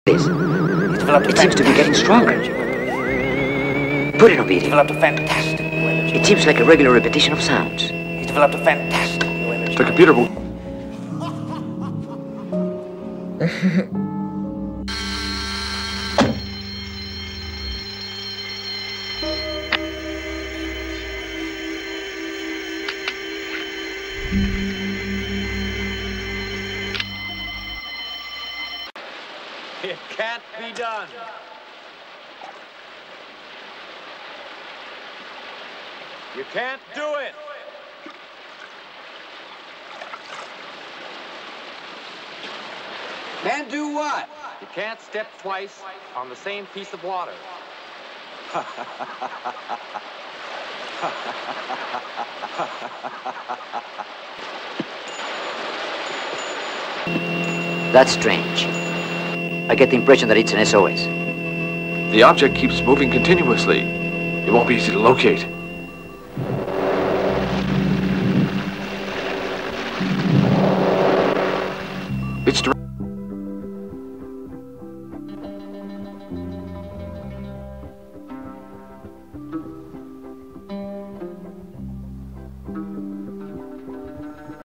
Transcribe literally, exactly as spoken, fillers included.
This. It seems to be getting stronger. Put it on beating. Developed a fantastic new energy. It seems like a regular repetition of sounds. He developed a fantastic new energy. The computer will... It can't be done. You can't do it. Can't do what? You can't step twice on the same piece of water. That's strange. I get the impression that it's an S O S. The object keeps moving continuously. It won't be easy to locate. It's...